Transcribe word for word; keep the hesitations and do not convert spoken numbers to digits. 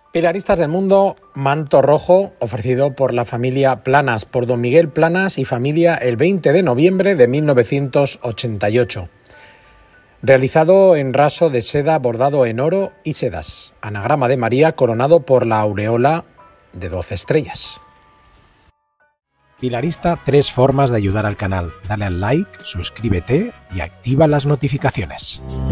Pilaristas del mundo, manto rojo ofrecido por la familia Planas, por don Miguel Planas y familia el veinte de noviembre de mil novecientos ochenta y ocho. Realizado en raso de seda bordado en oro y sedas. Anagrama de María coronado por la aureola de doce estrellas. Pilarista, tres formas de ayudar al canal. Dale al like, suscríbete y activa las notificaciones.